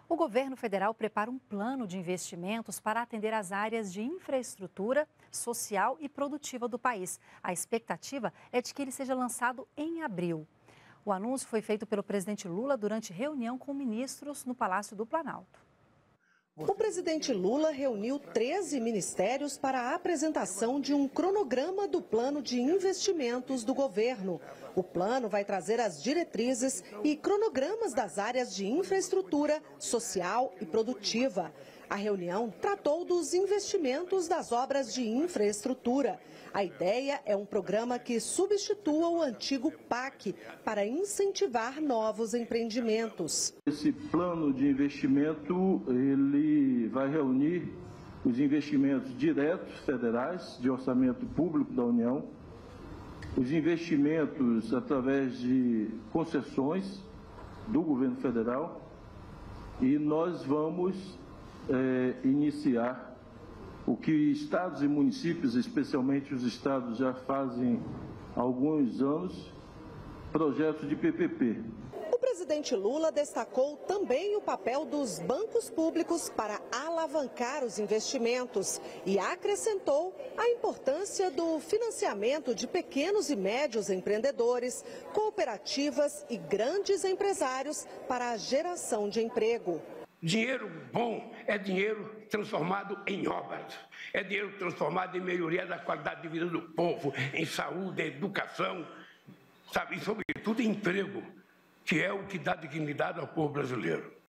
O governo federal prepara um plano de investimentos para atender as áreas de infraestrutura, social e produtiva do país. A expectativa é de que ele seja lançado em abril. O anúncio foi feito pelo presidente Lula durante reunião com ministros no Palácio do Planalto. O presidente Lula reuniu 13 ministérios para a apresentação de um cronograma do plano de investimentos do governo. O plano vai trazer as diretrizes e cronogramas das áreas de infraestrutura, social e produtiva. A reunião tratou dos investimentos das obras de infraestrutura. A ideia é um programa que substitua o antigo PAC para incentivar novos empreendimentos. Esse plano de investimento, ele vai reunir os investimentos diretos federais de orçamento público da União, os investimentos através de concessões do governo federal, e nós vamos iniciar o que estados e municípios, especialmente os estados, já fazem há alguns anos, projetos de PPP. O presidente Lula destacou também o papel dos bancos públicos para alavancar os investimentos e acrescentou a importância do financiamento de pequenos e médios empreendedores, cooperativas e grandes empresários para a geração de emprego. Dinheiro bom é dinheiro transformado em obras, é dinheiro transformado em melhoria da qualidade de vida do povo, em saúde, em educação, sabe? E sobretudo em emprego, que é o que dá dignidade ao povo brasileiro.